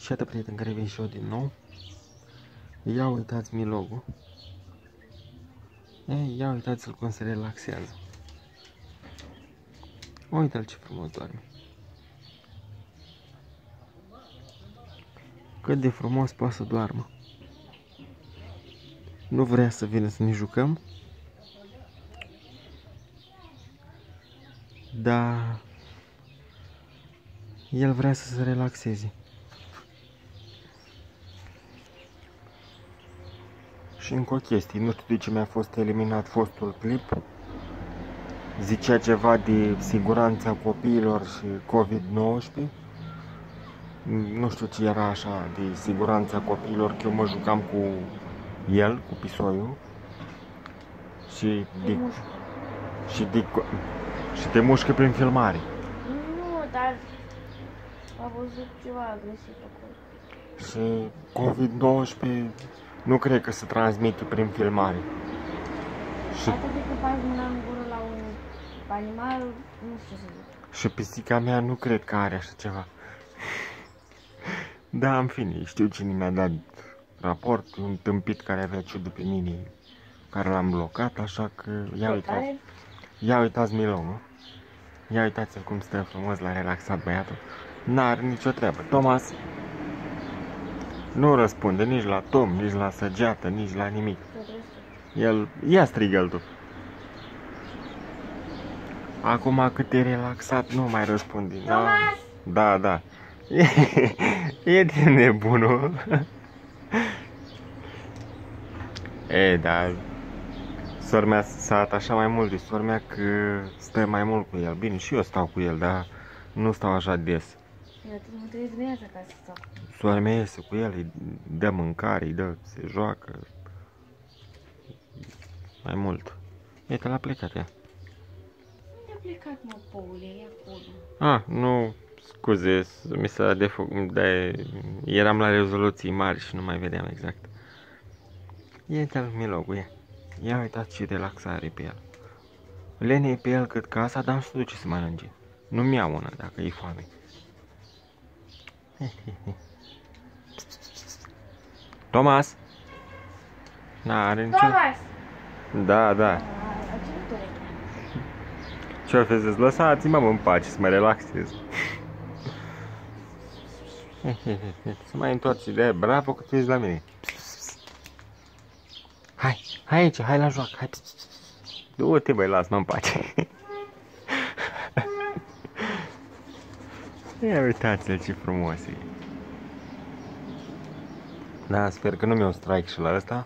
Și iată, prieteni, care vin și eu din nou. Ia uitați Milogul. Ia uitați-l cum se relaxează. Uite-l ce frumos doarme. Cât de frumos poate să doarmă. Nu vrea să vină să ne jucăm. Dar el vrea să se relaxeze. Și încă o chestie, nu știu de ce mi-a fost eliminat fostul clip. Zicea ceva de siguranța copiilor și COVID-19. Nu știu ce era așa de siguranța copiilor, că eu mă jucam cu el, cu pisoiul. Și te mușcă prin filmare. Nu, dar a văzut ceva agresiv acolo. Și COVID-19 nu cred că se transmite prin filmare. Și atât de că faci mâna în gură la un animal, nu știu să zic. Și pisica mea nu cred că are așa ceva. Da, în fine, știu cine mi-a dat raport, un tâmpit care avea ciudă pe mine, care l-am blocat, așa că ia uitați Milogul. Ia uitați-l cum stă frumos la relaxat băiatul. N-are nicio treabă. Thomas nu răspunde nici la Tom, nici la săgeată, nici la nimic. El, ia strigă-l tu. Acum cât e relaxat, nu mai răspunde. Da. E de nebunul. Dar sora mea s-a atașat mai mult de sora mea că stă mai mult cu el. Bine, și eu stau cu el, dar nu stau așa des. Nu trebuie să veniți acasă să stau. Sora mea iese cu el, îi dă mâncare, îi dă, se joacă. Mai mult. Uite, l-a plecat ea. Unde a plecat, mă, poule? E acolo. Nu, scuze, mi s-a eram la rezoluții mari și nu mai vedeam exact. Uite-l Milogul, ia uitați ce relaxare pe el. Lene pe el cât casa, dar nu se duce să mănânce. Nu-mi iau una dacă e foame. Thomas! N-are nicio... Thomas! Da. Ce-o fezeți? Lăsați-mă în pace să mă relaxez. Să mai întorci ideea, bravo că tu ești la mine. Hai aici, hai la joacă, hai. Du-te băi, lasă-mă în pace. Ia uitați-l ce frumos e. Da, sper că nu mi-o strike și la ăsta.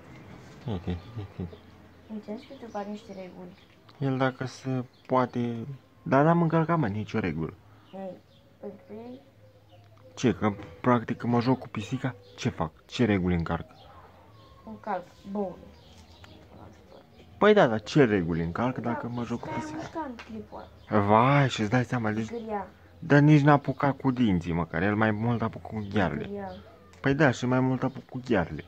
Înțelegi că te pare niște reguli. El dacă se poate... Dar n-am încălcat, mă, nicio regulă. Pentru ei? Ce, că practic că mă joc cu pisica? Ce fac? Ce reguli încarc? Încalc boule. Păi da, dar ce reguli încalc dacă mă joc cu pisica? Vai, și-ți dai seama, deci... Dar nici n-a apucat cu dinții, măcar, el mai mult a apucat cu ghearele. Păi da, și mai mult a apucat cu ghearele.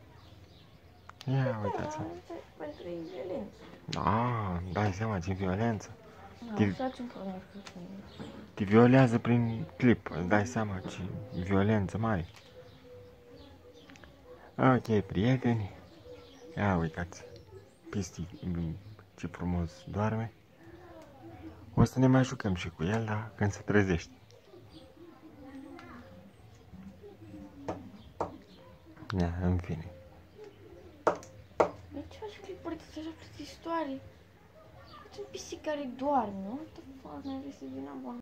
Ia uitați-l. Pentru ei violență. Da, dai seama ce violență. Da, Te violează prin clip, îți dai seama ce violență mare. Ok, prieteni. Ia uitați. Pisti, ce frumos doarme. O să ne mai jucăm și cu el, dar când se trezește. Ia, în fine. De ce faci clipuri de așa plictisitoare? Uite un pisic care doarme, what the fuck, n-ai găsit din